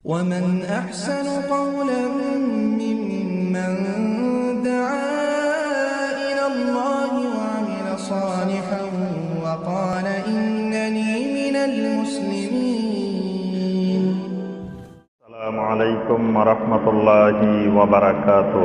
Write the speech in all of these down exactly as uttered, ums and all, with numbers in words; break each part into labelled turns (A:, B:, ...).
A: ومن أحسن قولا ممن دعا إلى الله وعمل صالحا وقال إنني من المسلمين.
B: السلام عليكم ورحمة الله وبركاته.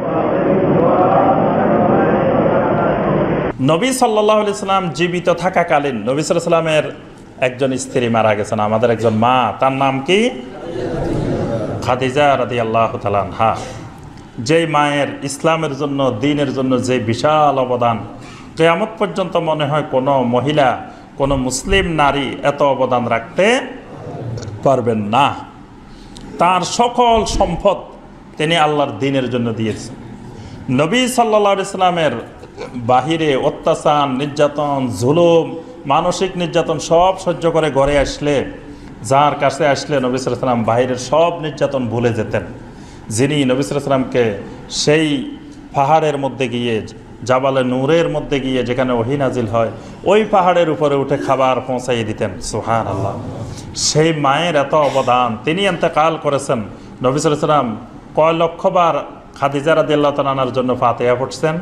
C: নবী সাল্লাল্লাহু আলাইহি সাল্লাম জীবিত থাকাকালীন নবী সাল্লাল্লাহু আলাইহি সাল্লামের একজন স্ত্রী মারা গেছেন, আমাদের একজন মা, তার নাম কি? খাদিজা রাদিয়াল্লাহু তাআলা আনহা। যেই মায়ের ইসলামের জন্য, দ্বীনের জন্য যে বিশাল অবদান, কিয়ামত পর্যন্ত মনে হয় কোনো মহিলা, কোনো মুসলিম নারী এত অবদান রাখতে পারবেন না। তার সকল সম্পদ তিনি আল্লাহর দ্বীনের জন্য দিয়েছেন। নবী সাল্লাল্লাহু আলাইহি সাল্লামের বাহিরে অত্যাচার, নির্যাতন, জুলুম, মানসিক নির্যাতন সব সহ্য করে ঘরে আসলে, যার কাছে আসলে নবী সাল্লাল্লাহু আলাইহি সাল্লাম বাহিরের সব নির্যাতন ভুলে যেতেন। যিনি নবী সাল্লাল্লাহু আলাইহি সাল্লামকে সেই পাহাড়ের মধ্যে গিয়ে, জাবালে নূরের মধ্যে গিয়ে যেখানে ওহী নাজিল হয়, ওই পাহাড়ের উপরে উঠে খাবার পৌঁছাইয়ে দিতেন। সুবহানাল্লাহ। সেই মায়ের এত অবদান। তিনি ইন্তেকাল করেছেন। নবী সাল্লাল্লাহু আলাইহি সাল্লাম কয় লক্ষবার খাদিজা রাদিয়াল্লাহু তাআলা আনহার জন্য ফাতিহা পড়ছেন?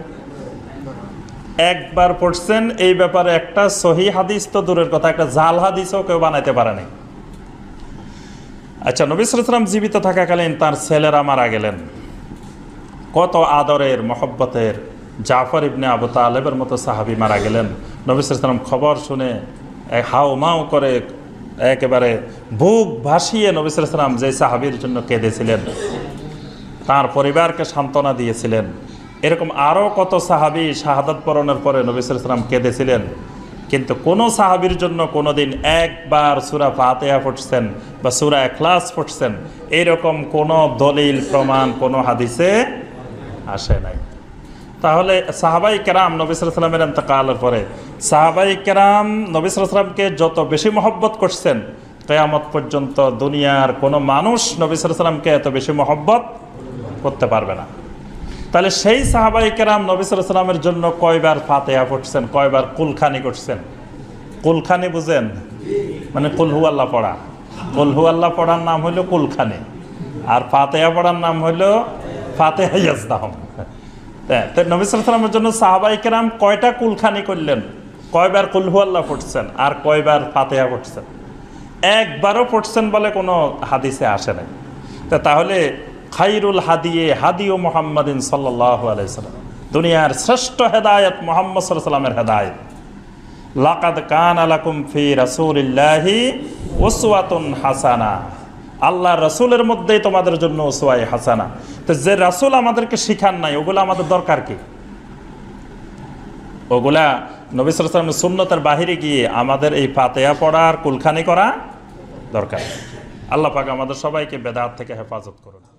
C: একবার পড়ছেন। এই ব্যাপারে একটা সহি হাদিস তো দূরের কথা, একটা জাল হাদিসও কেউ বানাইতে পারেনি। আচ্ছা, নবী সাল্লাল্লাহু আলাইহি সাল্লাম জীবিত থাকাকালীন তার ছেলেরা মারা গেলেন। কত আদরের, মহব্বতের জাফর ইবনে আবু তালেবের মতো সাহাবী মারা গেলেন। নবী সাল্লাল্লাহু আলাইহি সাল্লাম খবর শুনে হাউ মাউ করে একেবারে বুক ভাসিয়ে নবী সাল্লাল্লাহু আলাইহি সাল্লাম যে সাহাবীর জন্য কেঁদেছিলেন, তার পরিবারকে সান্ত্বনা দিয়েছিলেন। এরকম আরও কত সাহাবী শাহাদাত বরণের পরে নবী সাল্লাল্লাহু আলাইহি সাল্লাম কেঁদেছিলেন। কিন্তু কোনো সাহাবীর জন্য কোনোদিন একবার সূরা ফাতিহা পড়ছেন বা সূরা ইখলাস পড়ছেন, এরকম কোনো দলিল প্রমাণ কোনো হাদিসে আসে নাই। তাহলে সাহাবাই কেরাম নবী সাল্লাল্লাহু আলাইহি সাল্লামের ইন্তেকালের পরে সাহাবাই কেরাম নবী সাল্লাল্লাহু আলাইহি সাল্লামকে যত বেশি মহব্বত করছেন, কিয়ামত পর্যন্ত দুনিয়ার কোনো মানুষ নবী সাল্লাল্লাহু আলাইহি সাল্লামকে এত বেশি মহব্বত করতে পারবে না। তাহলে সেই সাহাবাই কেরাম নবী সাল্লাল্লাহু আলাইহি সাল্লামের জন্য কয়বার ফাতিহা পড়ছেন, কয়বার কুলখানি করছেন? কুলখানি বুঝেন? মানে কুল হু আল্লাহ পড়া। কুল হু আল্লাহ পড়ার নাম হইল কুলখানি, আর ফাতিহা পড়ার নাম হইল ফাতিহা ইয়াজদাহুম। তো নবী সাল্লাল্লাহু আলাইহি সাল্লামের জন্য সাহাবাই কেরাম কয়টা কুলখানি করলেন, কয়বার কুল হু আল্লাহ পড়ছেন, আর কয়বার ফাতিহা পড়ছেন? একবারও পড়ছেন বলে কোনো হাদিসে আসে নাই। তাহলে খাইরুল হাদিয়ে হাদিউ মুহাম্মাদিন সাল্লাল্লাহু আলাইহি সাল্লাম, দুনিয়ার শ্রেষ্ঠ হেদায়েত মুহাম্মদ সাল্লাল্লাহু আলাইহি সাল্লামের হেদায়েত। লাকাদ কানা লাকুম ফি রাসূলিল্লাহি উসওয়াতুন হাসানা, আল্লাহর রাসূলের মধ্যেই তোমাদের জন্য উসওয়ায়ে হাসানা। তো যে রাসূল আমাদেরকে শিখান নাই, ওগুলো আমাদের দরকার কি? ওগুলা নবী সাল্লাল্লাহু আলাইহি সাল্লামের সুন্নতের বাহিরে গিয়ে আমাদের এই ফাতিহা পড়ার কুলখানি করা দরকার। আল্লাহ পাক আমাদের সবাইকে বেদাত থেকে হেফাজত করুন।